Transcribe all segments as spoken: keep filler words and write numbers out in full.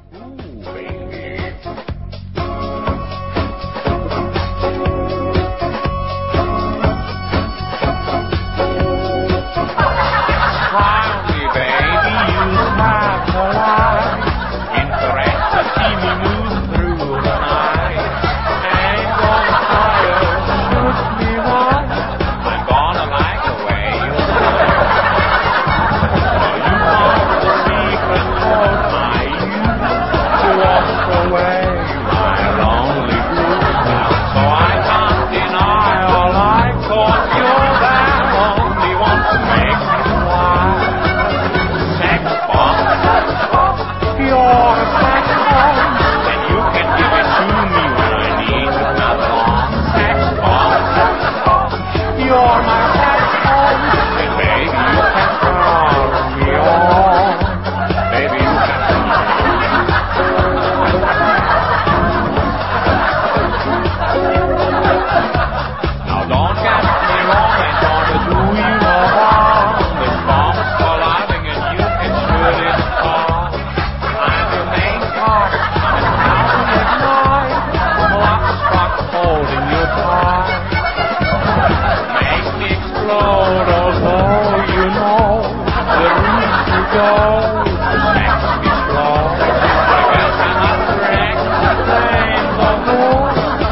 Ooh, baby. Smile me, baby, you smile polite. Interest to see me move through the night. Ain't gonna fire, shoot me right. I'm gonna like the way you smile. You want the secret of my youth, to wash away my lonely blues. So I can't deny all I cause you're the only one to make me smile. Sex bomb, you're a sex bomb, and you can give it to me when I need it not long. Sex bomb, you're my sex bomb, and baby you can turn me on. Baby you can turn me on. Now don't get me wrong, I ain't gonna do you no harm. This bomb is for living and you can shoot it far. I'm your main part, I'm a thousand at night. Lock, struck, holding you tight. Make me explode, although you know the route to go makes me slow. I guess I'm not correct, blame the moon.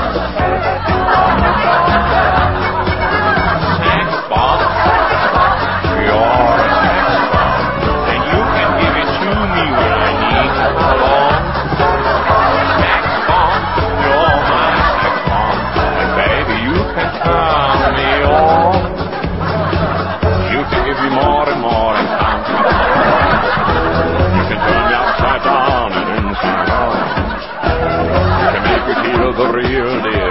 Sex bomb, you're a sex bomb, and you can give it to me when I need it alone. Sex bomb, you're my sex bomb, and baby you can turn me on. You can give me more and more and count me down. You can turn me upside down and inside out. You can make me feel the real deal.